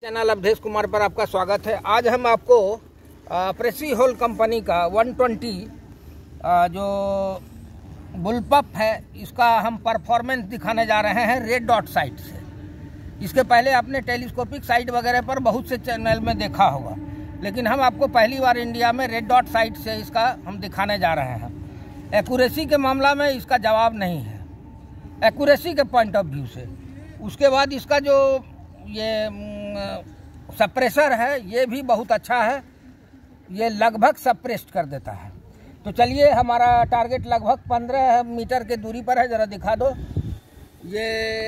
Channel Awadhesh Kumar पर आपका स्वागत है। आज हम आपको प्रेसीहोल कंपनी का 120 जो बुलपप है इसका हम परफॉर्मेंस दिखाने जा रहे हैं रेड डॉट साइट से। इसके पहले आपने टेलीस्कोपिक साइट वगैरह पर बहुत से चैनल में देखा होगा, लेकिन हम आपको पहली बार इंडिया में रेड डॉट साइट से इसका हम दिखाने जा रहे हैं। एक्यूरेसी के मामला में इसका जवाब नहीं है, एक्यूरेसी के पॉइंट ऑफ व्यू से। उसके बाद इसका जो ये सप्रेसर है ये भी बहुत अच्छा है, ये लगभग सप्रेस्ड कर देता है। तो चलिए, हमारा टारगेट लगभग 15 मीटर के दूरी पर है, ज़रा दिखा दो। ये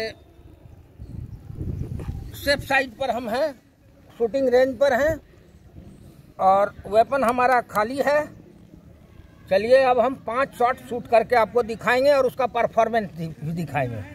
सेफ साइड पर हम हैं, शूटिंग रेंज पर हैं और वेपन हमारा खाली है। चलिए, अब हम 5 शॉट शूट करके आपको दिखाएंगे और उसका परफॉर्मेंस भी दिखाएंगे।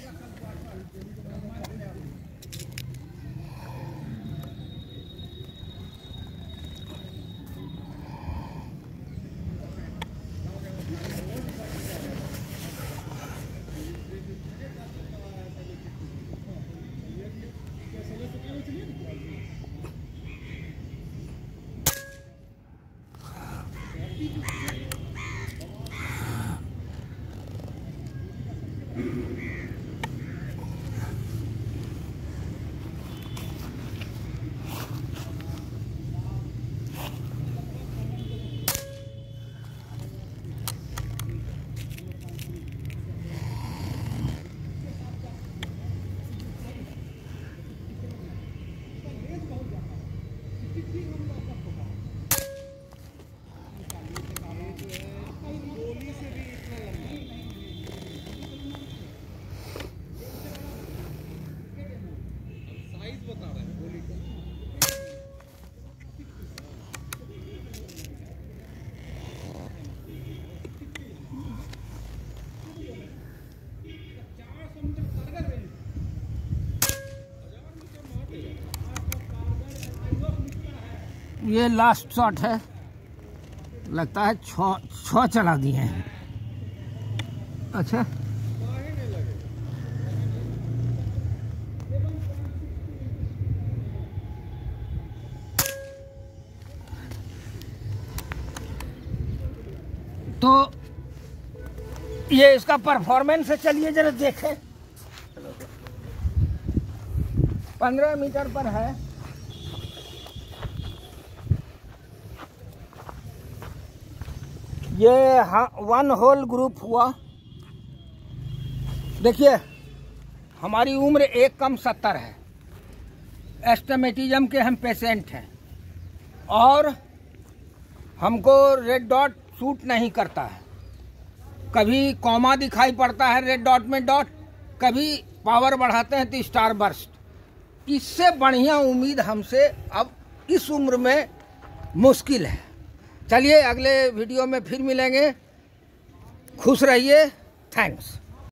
ये लास्ट शॉट है, लगता है 6 चला दिए हैं। अच्छा, तो ये इसका परफॉर्मेंस है। चलिए जरा देखें, 15 मीटर पर है। ये 1 होल ग्रुप हुआ। देखिए, हमारी उम्र 1 कम 70 है, एस्टमेटिज्म के हम पेशेंट हैं और हमको रेड डॉट सूट नहीं करता है। कभी कॉमा दिखाई पड़ता है रेड डॉट में डॉट, कभी पावर बढ़ाते हैं तो स्टार बर्स्ट। इससे बढ़िया उम्मीद हमसे अब इस उम्र में मुश्किल है। चलिए, अगले वीडियो में फिर मिलेंगे। खुश रहिए। थैंक्स।